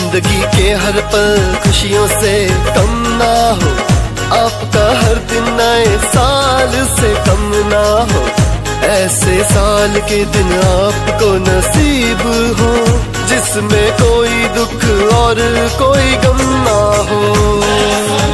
जिंदगी के हर पल खुशियों से कम ना हो, आपका हर दिन नए साल से कम ना हो। ऐसे साल के दिन आपको नसीब हो जिसमें कोई दुख और कोई गम ना हो।